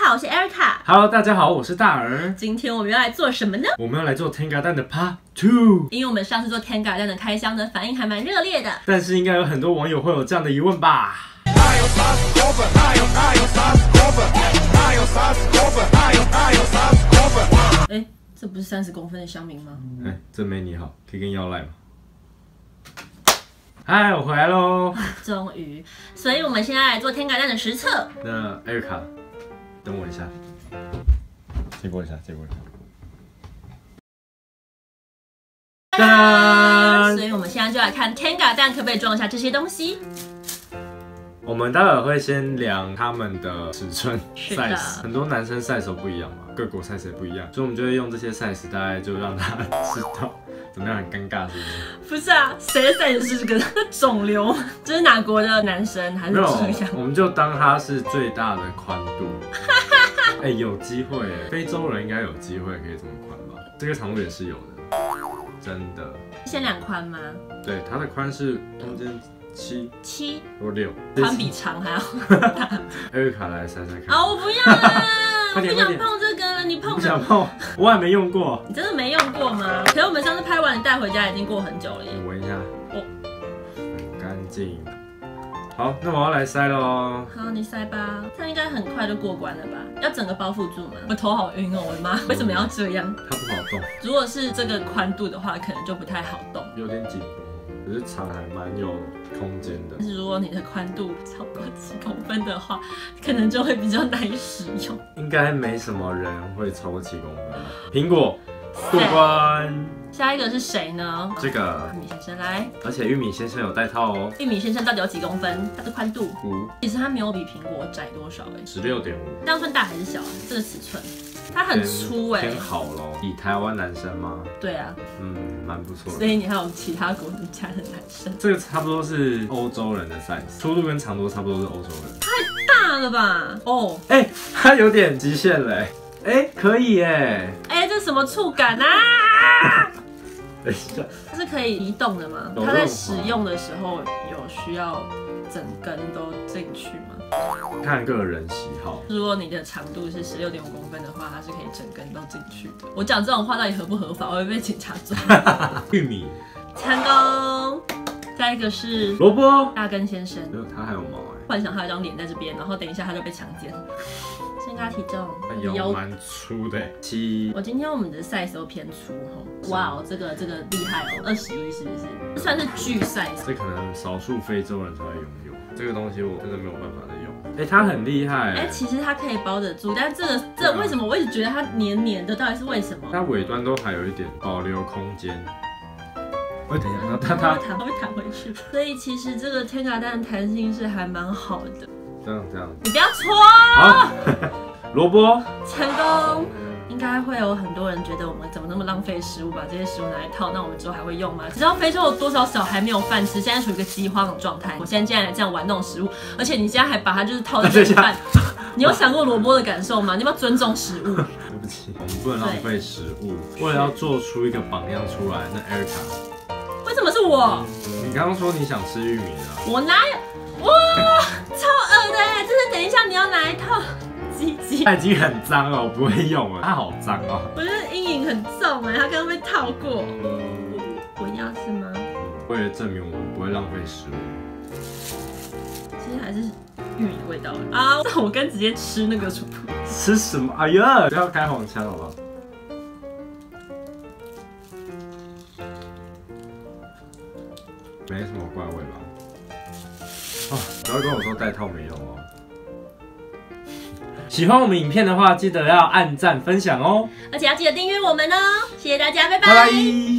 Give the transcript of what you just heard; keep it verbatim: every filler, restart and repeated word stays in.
好，我是 Erica。 Hello， 大家好，我是大儿。 今天我们要来做什么呢？ 我们要来做 Tenga 蛋的 Part Two。 因为我们上次做 Tenga 蛋的开箱呢，反应还蛮热烈的。但是应该有很多网友会有这样的疑问吧？ 哎，这不是三十公分的香茗吗？ 哎，真没你好，可以跟要赖吗？嗨，我回来喽！ 终于，所以我们现在来做 Tenga 蛋的实测。 那 Erica， 等我一下，借过一下，借过一下。 噔！所以我们现在就来看 Tenga 蛋可不可以装一下这些东西。 我们待会会先量他们的尺寸 size， 很多男生 size 都不一样嘛，各国 size 也不一样，所以我们就会用这些 size， 大概就让他知道怎么样很尴尬，是不是？不是啊，谁的 size 是个肿瘤？这是哪国的男生还是这样？ 我们就当他是最大的宽度。哎、欸，有机会哎，非洲人应该有机会可以这么宽吧？这个长度也是有的，真的。 限量宽吗？ 对，它的宽是中间。七七或六， 宽比长还要大。 艾瑞卡来猜猜看。 啊，我不要了， 快点， 不想碰这个了，你碰。 不想碰，我还没用过。 你真的没用过吗？可是我们上次拍完，你带回家已经过很久了耶。 你闻一下，哦，很干净。好，那我要来塞喽。 好，你塞吧，这样应该很快就过关了吧？要整个包覆住吗？我头好晕哦，我的妈，为什么要这样？ 它不好动。如果是这个宽度的话，可能就不太好动， 有点紧绷。可是长还蛮有空间的， 但是如果你的宽度超过几公分的话，可能就会比较难以使用。 应该没什么人会超过七公分。苹果过关。 下一个是谁呢？ 这个玉米先生来， 而且玉米先生有带套哦。 玉米先生到底有几公分？它的宽度五， 其实它没有比苹果窄多少哎， 十六点五。这样算大还是小啊？这个尺寸。它很粗哎、欸， 偏好咯。以台湾男生吗？ 对啊， 嗯，蛮不错的。 所以你还有其他国家的男生？ 这个差不多是欧洲人的 size， 粗度跟长度差不多是欧洲人。 太大了吧？哦， 哎、欸，它有点极限嘞。哎、欸，可以哎。 哎、欸，这什么触感啊？ 等一下， 它是可以移动的吗？它在使用的时候有需要整根都进去吗？ 看个人喜好。 如果你的长度是十六点五公分的话，它是可以整根都进去的。我讲这种话到底合不合法？我会被警察抓。 玉米成功。下一个是萝卜大根先生， 他还有毛哎。 幻想他有张脸在这边，然后等一下他就被强奸。先看他体重， 腰蛮粗的，七。 我今天我们的 size 都偏粗哈。哇哦，这个这个厉害哦，二十一是不是？这算是巨 size。 这可能少数非洲人才会拥有这个东西，我真的没有办法再用。哎、欸，它很厉害。 哎、欸，其实它可以包得住，但这个这为什么我一直觉得它黏黏的，到底是为什么？ 它尾端都还有一点保留空间。我等一下，它它它会弹回去，所以其实这个 Tenga 蛋的弹性是还蛮好的。 这样这样， 你不要搓。 好，萝卜成功。应该会有很多人觉得我们怎么那么浪费食物，把这些食物拿来套，那我们之后还会用吗？知道非洲有多少小孩没有饭吃，现在处于一个饥荒的状态。我现在竟然来这样玩弄食物，而且你现在还把它就是套在这饭，你有想过萝卜的感受吗？你要不要尊重食物？ 对不起，我们不能浪费食物。为了要做出一个榜样出来，那 Erica， 为什么是我？ 嗯、你刚刚说你想吃玉米啊？ 我哪有？哇，超恶的哎！就是等一下你要拿一套。 它已经很脏了，我不会用了。它好脏哦， 我觉得阴影很重哎，它刚刚被套过。嗯、我一定要吃吗？ 为了证明我们不会浪费食物， 其实还是玉米的味道啊！我跟直接吃那个吃什么？哎呀，不要开黄腔好不好？没什么怪味吧？哦，不要跟我说带套没用哦。喜欢我们影片的话，记得要按赞分享哦， 而且要记得订阅我们哦，谢谢大家，拜拜。 拜拜。